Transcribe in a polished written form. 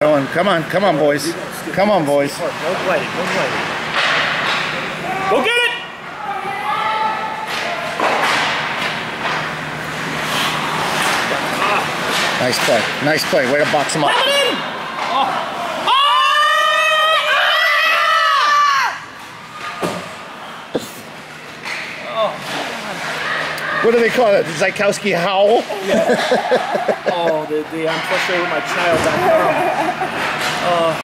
Come on, boys. Come on, boys. No gliding, no gliding. Go get it! Nice play. Nice play. Way to box him up. Come in! What do they call it? The Zykowski howl? Yeah. Oh, I'm frustrated with my child.com.